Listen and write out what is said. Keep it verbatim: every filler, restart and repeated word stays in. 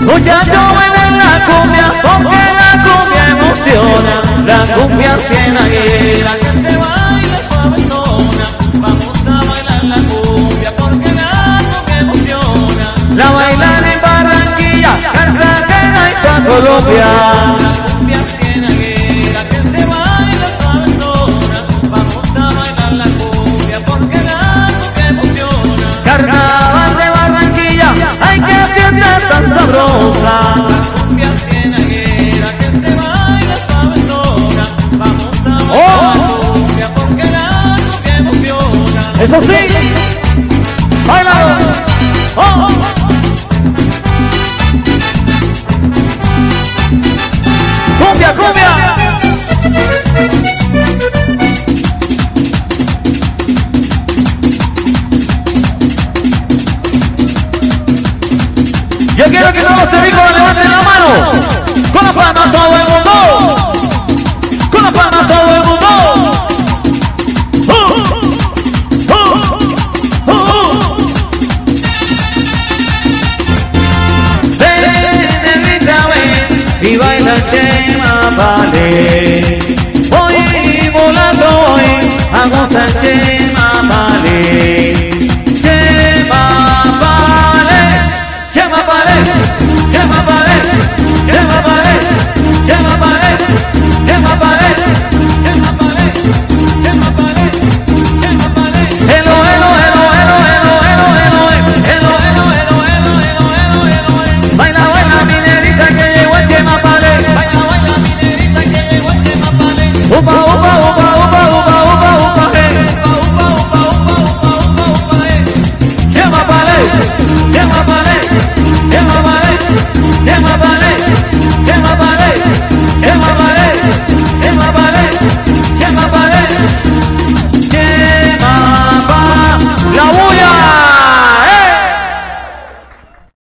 Muchachos bailan la cumbia porque la cumbia emociona. La cumbia cienaguera que se baila suavezona. Vamos a bailar la cumbia porque la cumbia emociona. La bailan en Barranquilla, Cartagena y toda Colombia. La cumbia cienaguera que se baila suavezona. Vamos a bailar la cumbia porque la cumbia emociona. Carnaval de Barranquilla, ay que fiesta tan sabrosa. La cumbia cienaguera que se baila suavezona. Vamos a bailar oh. la cumbia porque la cumbia emociona. Eso sí, bailalo. Oh, oh. Cumbia, cumbia. Yo quiero que todos los terrícolas levanten la mano. Con la palma todo el mundo. Con la palma todo el mundo. Uh, uh, uh, uh. Ven, negrita, ven y baila chema, vale. Voy volando hoy a gozar chema.